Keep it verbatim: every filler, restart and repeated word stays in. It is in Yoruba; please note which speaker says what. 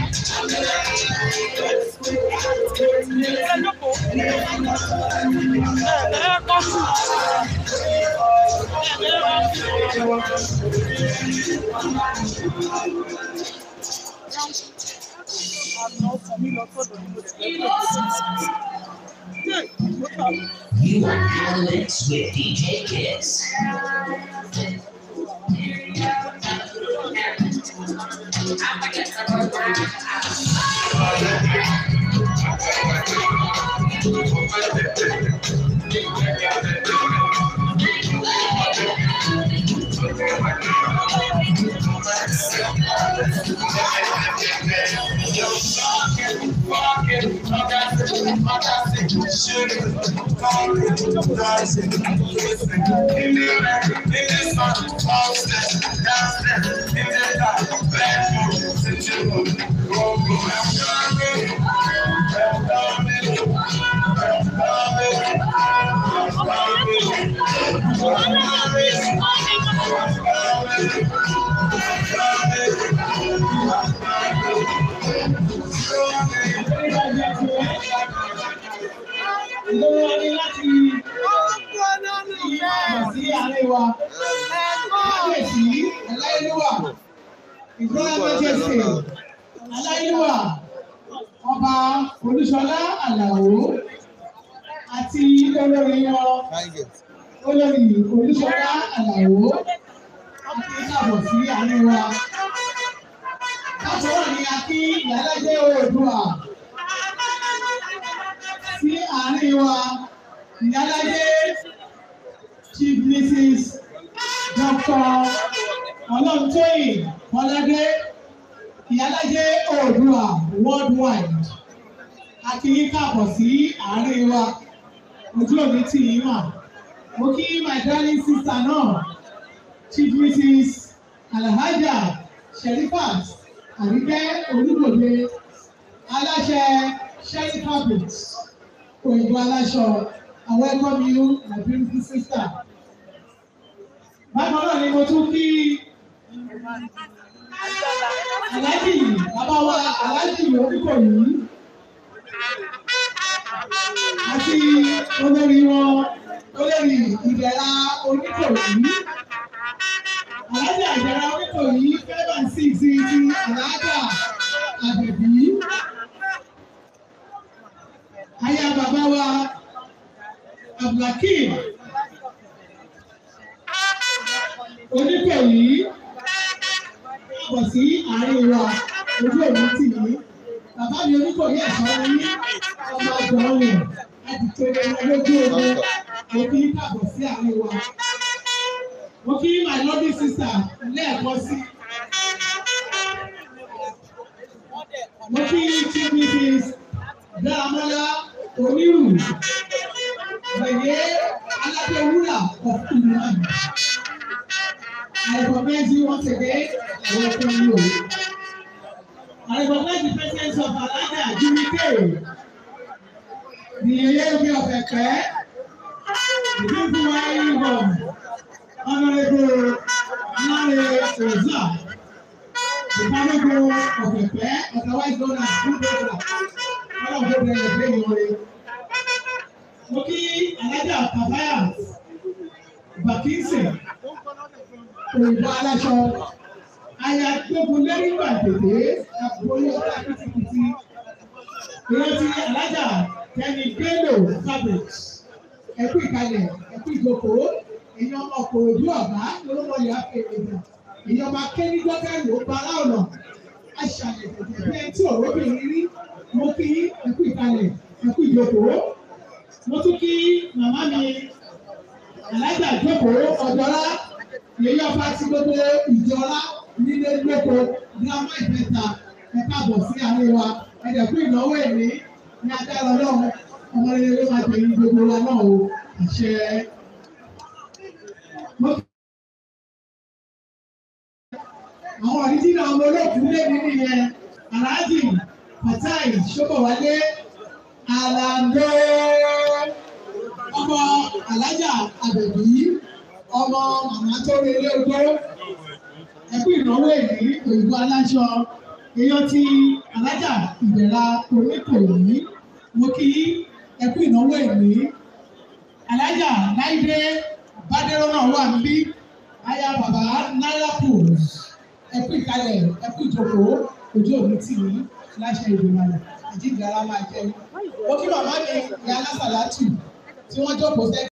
Speaker 1: You are now mixed with D J Kiss.
Speaker 2: Ọba Olúṣọlá Àlàó àti olórí wọn olórí Olúṣọlá Àlàó àti ìsàbọ̀ sí àárín wa. Bákan náà ni a kí Iyalaje Oodua sí àárín wa. Iyalaje Chief Missus Doctor Toyin Kolade Iyalaje Oodua worldwide. A kí yín káàbọ̀ sí àárín wa. Ojú òní tì yín mà. Mo kí my darling sister náà, Chief Missus Alhaja Sherifat Àríkẹ́ Olúbòde, aláṣẹ Sherry Fabrics, òyìnbó aláṣọ. I welcome you, my beautiful sister. Bákan náà ni mo tún kí Aláàjì bàbá wa Aláàjì Oníkòyí àti olórí wọn olórí Ìdẹ̀ra Oníkòyí. Aláàjì Ìdẹ̀ra Oníkòyí fẹ́ẹ́ bá sí sí sí Aláàjà Abebi. Aya bàbá wa Abdulhakeem Oníkòyí bọ̀ sí àárín wa. Ojú òní tì yí. Bàbá mi Oníkòyí ẹ̀ṣọ́ ní ọmọ ọgbọ̀n rẹ̀ láti tó ẹran lójú ogun. Mo kí káàbọ̀ sí àárín wa. Mo kí my lovely sister lẹ́ẹ̀kan sí. Mo kí Chief Missus Daramola Onírù Gbèyé Aládéwúrà of Iyalaje. I recognize you once again. I welcome you. I recognize the presence of Alhaja Jimike, the Iyalaje of Eke, the beautiful wife of Honorable Nare Oza, the Honorable of Eke, otherwise known as Oodua. All of them are very good. Moki Alhaja Kabaya Bakinse, òyìnbó aláṣọ. Aya gbogbo lẹ́yìn gbàgbé àbúrò ọ̀tá kìtìkìtì. Ìrántí Alájà Kẹ́ni Bello Fabrics. Ẹ̀kú ìkàlẹ̀, ẹ̀kú ìjókòó. Èèyàn ọkọ̀ ojú ọ̀gá lórúkọ ìyá Fèrèdà. Èèyàn ọba Kẹ́ni Gbọ́kẹ́lù ó bara ọ̀nà. Aṣàlẹ̀ tètè bí ẹni tí òróbìnrin rí. Mo kí ẹ̀kú ìkàlẹ̀, ẹ̀kú ìjókòó. Mo tún kí màmá mi Alájà Jókòó Ọ̀dọ́lá. Èyí ọba ti gbogbo ìjọra nílé lóko dírámà ìbẹ́ta ẹ káàbọ̀ sí àárín wa. Ẹ̀dẹ̀kú ìnáwó èmi ní agbára Ọlọ́run. Ọmọ rere ló máa tẹ̀yìn gbogbo wa náà o. Àṣẹ. Àwọn ọ̀ríjìnà ọmọ olóògùn lébi nìyẹn. Aláàjì Fatai Ṣóbọ̀wálé Àlàndó. Ọmọ Alájà Abebi. Ọmọ màmá tó rí ilé ogbó. Ẹkú ìnáwó èyí òyìnbó aláṣọ. èèyàn ti alájà ìdẹ̀ra Oníkòyí mo kí ẹkú ìnáwó ìní alájà láìdé bádéró náà wà níbí aya bàbá náírà pools ẹkú ìkàlẹ̀ ẹkú ìjókòó ojú òní tì mí láṣẹ ìdùnnú àlẹ àjíǹde ara máa jẹ mo kí màmá mi ìyá alásàlátù tí wọ́n jókòó sẹ́yìn.